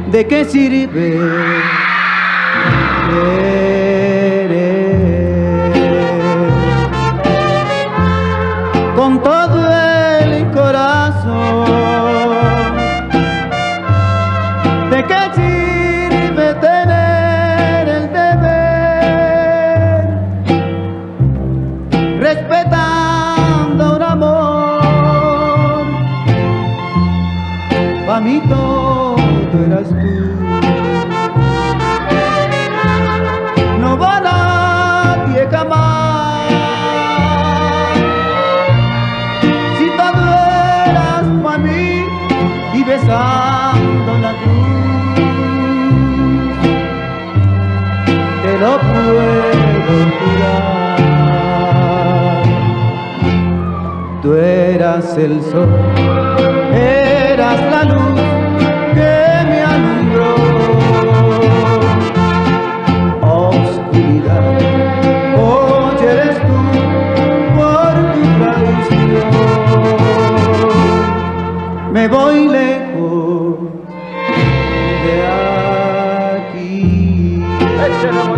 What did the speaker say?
¿De qué sirve querer con todo el corazón? ¿De qué sirve tener el deber respetando un amor? Pa' mí todo eras tú. No va nadie jamás. Si todo eras pa' mí y besando la cruz, te lo puedo jurar. Tú eras el sol, eras la luz que me alumbró. Oscuridad, hoy eres tú por tu traición. Me voy lejos de aquí.